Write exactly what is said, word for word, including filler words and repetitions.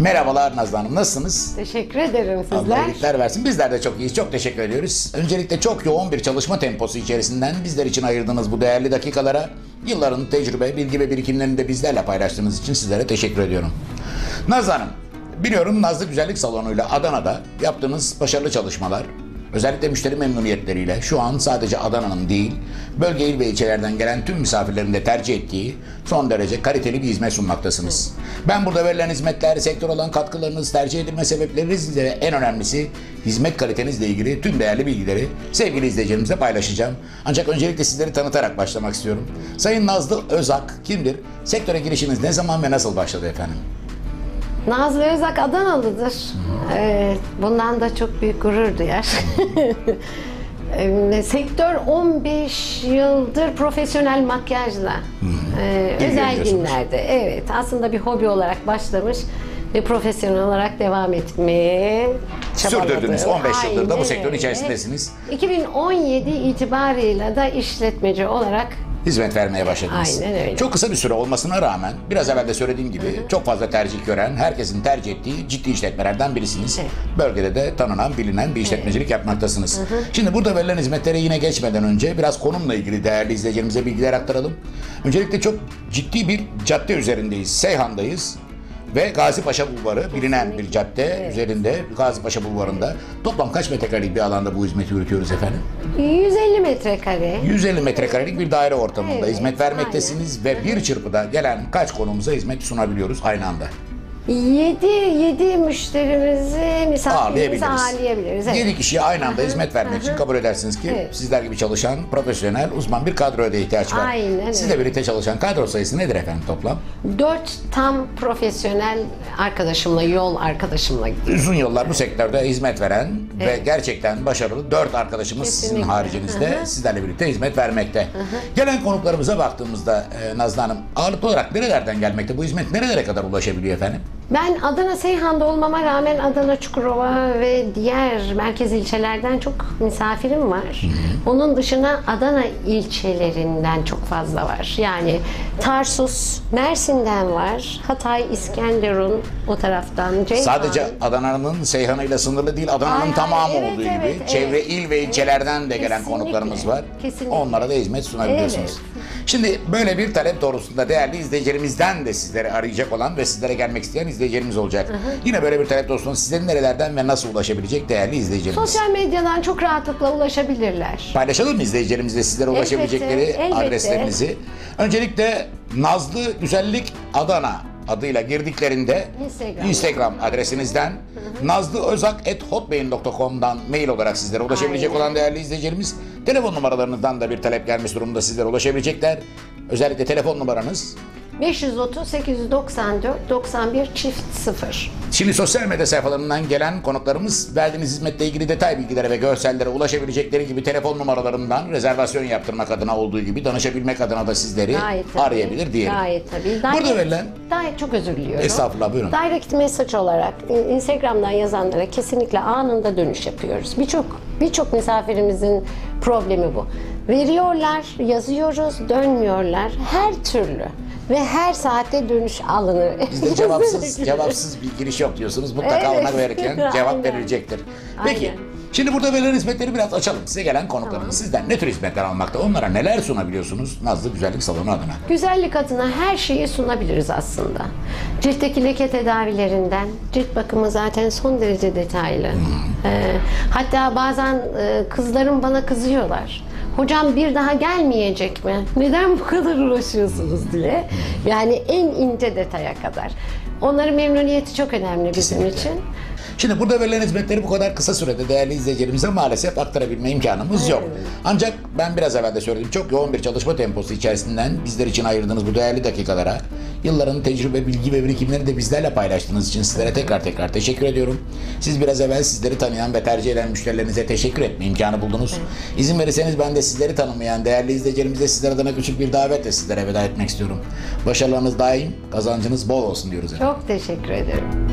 Merhabalar Nazlı Hanım, nasılsınız? Teşekkür ederim, Allah sizler. iyilikler versin. Bizler de çok iyiyiz. Çok teşekkür ediyoruz. Öncelikle çok yoğun bir çalışma temposu içerisinden bizler için ayırdığınız bu değerli dakikalara, yılların tecrübe, bilgi ve birikimlerini de bizlerle paylaştığınız için sizlere teşekkür ediyorum. Nazlı Hanım, biliyorum Nazlı Güzellik Salonu'yla Adana'da yaptığınız başarılı çalışmalar, özellikle müşteri memnuniyetleriyle şu an sadece Adana'nın değil, bölge il ve ilçelerden gelen tüm misafirlerin de tercih ettiği son derece kaliteli bir hizmet sunmaktasınız. Ben burada verilen hizmetler, sektör olan katkılarınız, tercih edilme sebepleriniz ve en önemlisi hizmet kalitenizle ilgili tüm değerli bilgileri sevgili izleyicilerimize paylaşacağım. Ancak öncelikle sizleri tanıtarak başlamak istiyorum. Sayın Nazlı Özak kimdir? Sektöre girişiniz ne zaman ve nasıl başladı efendim? Nazlı Özak Adanalıdır. Ee, bundan da çok büyük gurur duyar. Ee, Sektör on beş yıldır profesyonel makyajla, ee, özel günlerde, evet, aslında bir hobi olarak başlamış ve profesyonel olarak devam etmeye çabaladı. Sürdürdünüz. on beş yıldır da bu Aynen sektörün öyle. içerisindesiniz. iki bin on yedi itibarıyla da işletmeci olarak Hizmet vermeye başladınız. Aynen öyle. Çok kısa bir süre olmasına rağmen biraz evvel de söylediğim gibi hı hı. çok fazla tercih gören, herkesin tercih ettiği ciddi işletmelerden birisiniz. Evet. Bölgede de tanınan, bilinen bir işletmecilik evet. yapmaktasınız. Hı hı. Şimdi burada verilen hizmetlere yine geçmeden önce biraz konumla ilgili değerli izleyicilerimize bilgiler aktaralım. Öncelikle çok ciddi bir cadde üzerindeyiz. Seyhan'dayız. Ve Gazipaşa Bulvarı bilinen bir cadde evet. üzerinde Gazipaşa Bulvarı'nda toplam kaç metrekarelik bir alanda bu hizmeti üretiyoruz efendim? yüz elli metrekare. yüz elli metrekarelik bir daire ortamında evet, hizmet vermektesiniz aynen. Ve bir çırpıda gelen kaç konumuza hizmet sunabiliyoruz aynı anda? yedi yedi müşterimizi, misafirimizi ağırlayabiliriz. Evet. yedi kişiye aynı anda Hı-hı. hizmet vermek Hı-hı. için kabul edersiniz ki evet. sizler gibi çalışan, profesyonel, uzman bir kadroya da ihtiyaç var. Aynen. Sizle birlikte çalışan kadro sayısı nedir efendim toplam? dört tam profesyonel arkadaşımla, yol arkadaşımla. Uzun yıllar bu sektörde hizmet veren evet. ve gerçekten başarılı dört arkadaşımız kesinlikle. Sizin haricinizde Hı-hı. sizlerle birlikte hizmet vermekte. Hı-hı. Gelen konuklarımıza baktığımızda e, Nazlı Hanım ağırlıklı olarak nerelerden gelmekte? Bu hizmet nerelere kadar ulaşabiliyor efendim? Ben Adana Seyhan'da olmama rağmen Adana Çukurova ve diğer merkez ilçelerden çok misafirim var. Hı hı. Onun dışında Adana ilçelerinden çok fazla var. Yani Tarsus, Mersin'den var. Hatay, İskenderun o taraftan. Ceyhan. Sadece Adana'nın Seyhan'ıyla sınırlı değil, Adana'nın tamamı evet, olduğu evet, gibi evet, çevre evet. il ve ilçelerden de gelen Kesinlikle. konuklarımız var. Kesinlikle. Onlara da hizmet sunabiliyorsunuz. Evet. Şimdi böyle bir talep doğrultusunda değerli izleyicilerimizden de sizlere arayacak olan ve sizlere gelmek isteyen izleyicilerimiz olacak. Hı hı. Yine böyle bir talep doğrultusunda sizlerin nerelerden ve nasıl ulaşabilecek değerli izleyicilerimiz? Sosyal medyadan çok rahatlıkla ulaşabilirler. Paylaşalım mı izleyicilerimizle sizlere Elbette, ulaşabilecekleri elbette. adreslerinizi? Öncelikle Nazlı Güzellik Adana adıyla girdiklerinde Instagram, Instagram adresinizden hı hı. nazlıözak at hotmail nokta com'dan mail olarak sizlere ulaşabilecek Aynen. olan değerli izleyicilerimiz, telefon numaralarınızdan da bir talep gelmiş durumda sizlere ulaşabilecekler. Özellikle telefon numaranız beş yüz otuz sekiz yüz doksan dört doksan bir çift sıfır. Şimdi sosyal medya sayfalarından gelen konuklarımız verdiğiniz hizmetle ilgili detay bilgilere ve görsellere ulaşabilecekleri gibi telefon numaralarından rezervasyon yaptırmak adına olduğu gibi danışabilmek adına da sizleri arayabilir diyelim. Gayet tabii. Direct, Burada verilen... Direct, çok özür diliyorum. Estağfurullah, buyurun. Direct mesaj olarak Instagram'dan yazanlara kesinlikle anında dönüş yapıyoruz. Birçok birçok misafirimizin problemi bu. Veriyorlar, yazıyoruz, dönmüyorlar. Her türlü. Ve her saatte dönüş alınır. Bizde cevapsız cevapsız bir giriş yok diyorsunuz. Mutlaka evet. ona verirken cevap verilecektir. Peki. Aynen. Şimdi burada verilen hizmetleri biraz açalım. Size gelen konuklarımız tamam. sizden ne tür hizmetler almakta? Onlara neler sunabiliyorsunuz Nazlı Güzellik Salonu adına? Güzellik adına her şeyi sunabiliriz aslında. Ciltteki leke tedavilerinden, cilt bakımı zaten son derece detaylı. Hmm. Ee, hatta bazen e, kızlarım bana kızıyorlar. Hocam bir daha gelmeyecek mi? Neden bu kadar uğraşıyorsunuz diye. Yani en ince detaya kadar. Onların memnuniyeti çok önemli bizim Kesinlikle. için. Şimdi burada verilen hizmetleri bu kadar kısa sürede değerli izleyicilerimize maalesef aktarabilme imkanımız evet. yok. Ancak ben biraz evvel de söyledim, çok yoğun bir çalışma temposu içerisinden bizler için ayırdığınız bu değerli dakikalara, yılların tecrübe, bilgi ve birikimlerini de bizlerle paylaştığınız için sizlere tekrar tekrar teşekkür ediyorum. Siz biraz evvel sizleri tanıyan ve tercih eden müşterilerinize teşekkür etme imkanı buldunuz. Evet. İzin verirseniz ben de sizleri tanımayan değerli izleyicilerimize sizler adına küçük bir davetle sizlere veda etmek istiyorum. Başarılarınız daim, kazancınız bol olsun diyoruz efendim. Çok teşekkür ederim.